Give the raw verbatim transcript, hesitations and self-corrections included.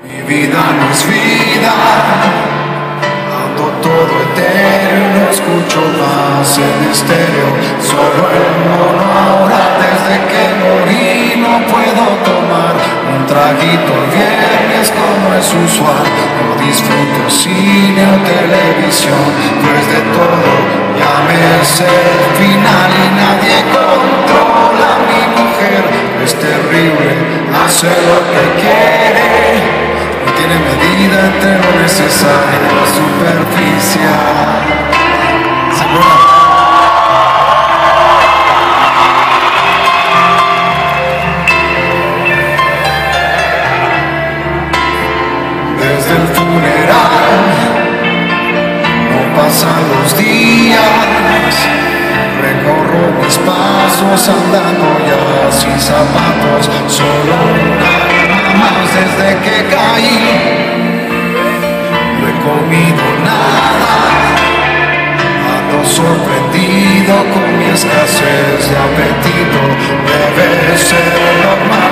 Mi vida no es vida, ando todo etéreo, no escucho más en estéreo, solo el mono ahora. Desde que morí no puedo tomar un traguito el viernes como es usual. No disfruto cine o televisión, pues de todo ya me sé el final y nadie controla a mi mujer. Es terrible, hace lo que quiere. No tiene medida entre lo necesario y lo superficial. Desde el funeral no pasan los días, recorro mis pasos andando ya sin zapatos, solo una más desde que caí. No he comido nada, ando sorprendido con mi escasez de apetito. Debe ser normal.